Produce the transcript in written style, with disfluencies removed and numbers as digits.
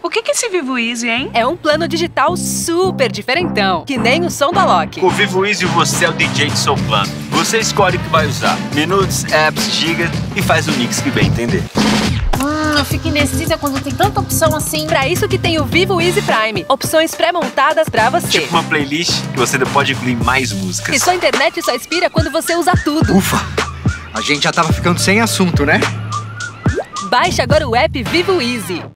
O que é esse Vivo Easy, hein? É um plano digital super diferentão, que nem o som da Loki. Com o Vivo Easy você é o DJ do seu plano. Você escolhe o que vai usar. Minutos, apps, gigas e faz o mix que bem entender. Eu fico indecisa quando tem tanta opção assim. Pra isso que tem o Vivo Easy Prime. Opções pré-montadas pra você. Tipo uma playlist que você pode incluir mais músicas. E sua internet só expira quando você usa tudo. Ufa! A gente já tava ficando sem assunto, né? Baixe agora o app Vivo Easy.